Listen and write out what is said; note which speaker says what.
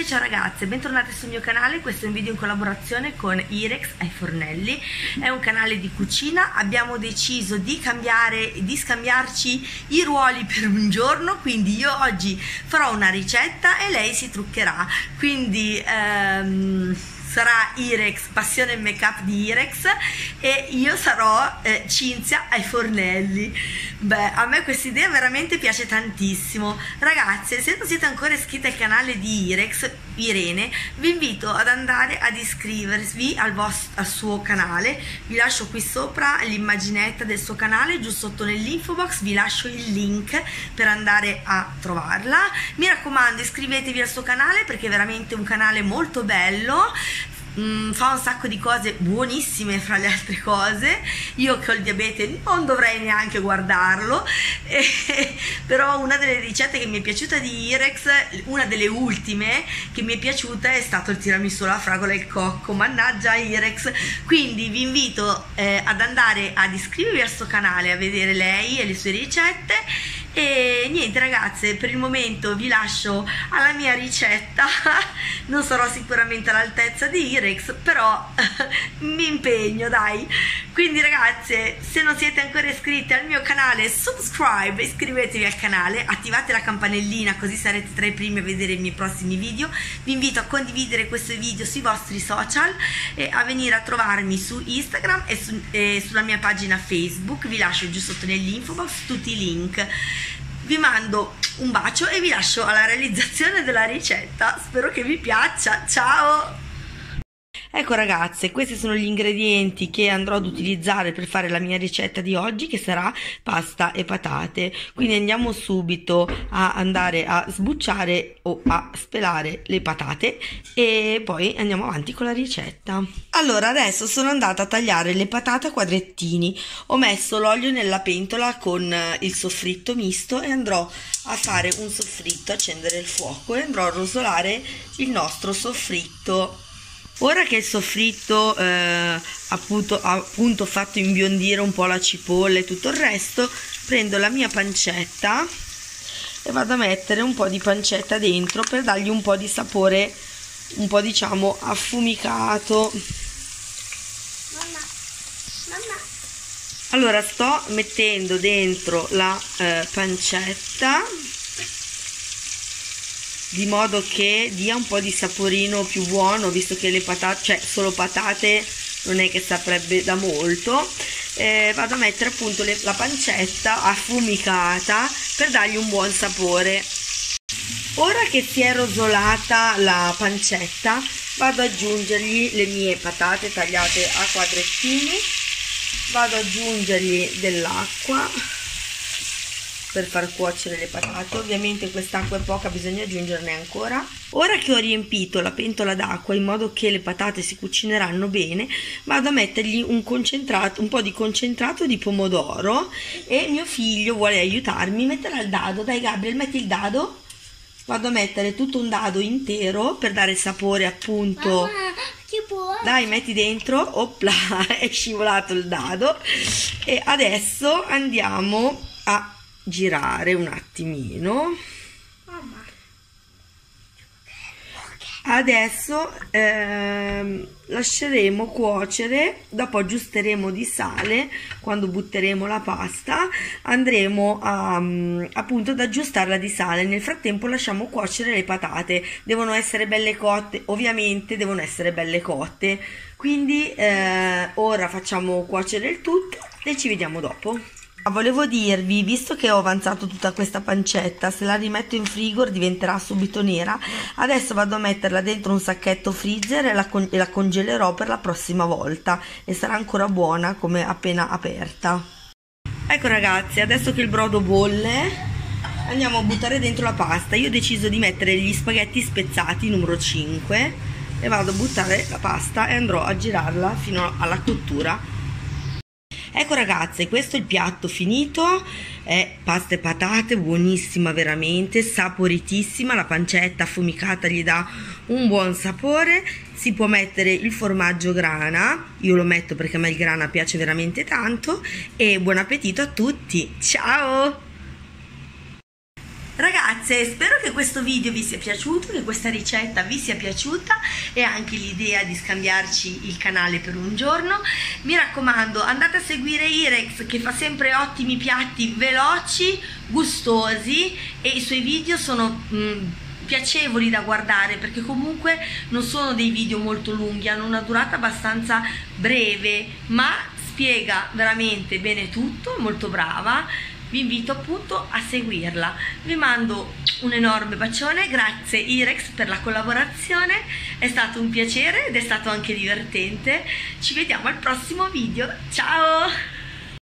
Speaker 1: ciao ragazze, bentornate sul mio canale. Questo è un video in collaborazione con Irex ai fornelli. È un canale di cucina. Abbiamo deciso di scambiarci i ruoli per un giorno, quindi io oggi farò una ricetta e lei si truccherà, quindi sarà Irex, passione make up di Irex, e io sarò Cinzia ai fornelli. Beh, a me questa idea veramente piace tantissimo. Ragazze, se non siete ancora iscritte al canale di Irex, Irene, vi invito ad andare ad iscrivervi al suo canale. Vi lascio qui sopra l'immaginetta del suo canale, giù sotto nell'info box vi lascio il link per andare a trovarla. Mi raccomando, iscrivetevi al suo canale perché è veramente un canale molto bello. Fa un sacco di cose buonissime, fra le altre cose. Io che ho il diabete non dovrei neanche guardarlo, però una delle ricette che mi è piaciuta di Irex, una delle ultime che mi è piaciuta, è stato il tiramisù alla fragola e il cocco. Mannaggia Irex! Quindi vi invito ad andare ad iscrivervi al suo canale, a vedere lei e le sue ricette. E niente ragazze, per il momento vi lascio alla mia ricetta. Non sarò sicuramente all'altezza di Irex, però mi impegno, dai. Quindi ragazze, se non siete ancora iscritte al mio canale, subscribe, iscrivetevi al canale, attivate la campanellina così sarete tra i primi a vedere i miei prossimi video. Vi invito a condividere questo video sui vostri social e a venire a trovarmi su Instagram e sulla mia pagina Facebook. Vi lascio giù sotto nell'info box tutti i link. Vi mando un bacio e vi lascio alla realizzazione della ricetta. Spero che vi piaccia. Ciao! Ecco ragazze, questi sono gli ingredienti che andrò ad utilizzare per fare la mia ricetta di oggi, che sarà pasta e patate. Quindi andiamo subito a andare a sbucciare o a spelare le patate e poi andiamo avanti con la ricetta. Allora, adesso sono andata a tagliare le patate a quadrettini. Ho messo l'olio nella pentola con il soffritto misto e andrò a fare un soffritto, accendere il fuoco e andrò a rosolare il nostro soffritto. Ora che il soffritto appunto fatto imbiondire un po' la cipolla e tutto il resto, prendo la mia pancetta e vado a mettere un po' di pancetta dentro per dargli un po' di sapore, un po' diciamo affumicato. Mamma. Allora sto mettendo dentro la pancetta di modo che dia un po' di saporino più buono, visto che le patate, cioè solo patate non è che saprebbe da molto. Vado a mettere appunto la pancetta affumicata per dargli un buon sapore. Ora che si è rosolata la pancetta, vado ad aggiungergli le mie patate tagliate a quadrettini, vado ad aggiungergli dell'acqua per far cuocere le patate. Ovviamente quest'acqua è poca, bisogna aggiungerne ancora. Ora che ho riempito la pentola d'acqua in modo che le patate si cucineranno bene, vado a mettergli un po' di concentrato di pomodoro, e mio figlio vuole aiutarmi, metterà il dado. Dai Gabriel, metti il dado. Vado a mettere tutto un dado intero per dare sapore appunto.
Speaker 2: Mamma, che buono.
Speaker 1: Dai, metti dentro. Opla, è scivolato il dado. E adesso andiamo a girare un attimino. Adesso lasceremo cuocere, dopo aggiusteremo di sale. Quando butteremo la pasta andremo appunto ad aggiustarla di sale. Nel frattempo lasciamo cuocere le patate, devono essere belle cotte, ovviamente devono essere belle cotte. Quindi ora facciamo cuocere il tutto e ci vediamo dopo. Volevo dirvi, visto che ho avanzato tutta questa pancetta, se la rimetto in frigo diventerà subito nera. Adesso vado a metterla dentro un sacchetto freezer e la congelerò per la prossima volta e sarà ancora buona come appena aperta. Ecco ragazzi, adesso che il brodo bolle andiamo a buttare dentro la pasta. Io ho deciso di mettere gli spaghetti spezzati numero 5 e vado a buttare la pasta e andrò a girarla fino alla cottura. Ecco ragazze, questo è il piatto finito, è pasta e patate, buonissima veramente, saporitissima, la pancetta affumicata gli dà un buon sapore. Si può mettere il formaggio grana, io lo metto perché a me il grana piace veramente tanto, e buon appetito a tutti, ciao! Ragazzi, Grazie, spero che questo video vi sia piaciuto, che questa ricetta vi sia piaciuta e anche l'idea di scambiarci il canale per un giorno. Mi raccomando, andate a seguire Irex che fa sempre ottimi piatti veloci, gustosi, e i suoi video sono piacevoli da guardare perché comunque non sono dei video molto lunghi, hanno una durata abbastanza breve, ma spiega veramente bene tutto, è molto brava. Vi invito appunto a seguirla. Vi mando un enorme bacione, grazie Irex per la collaborazione, è stato un piacere ed è stato anche divertente. Ci vediamo al prossimo video, ciao!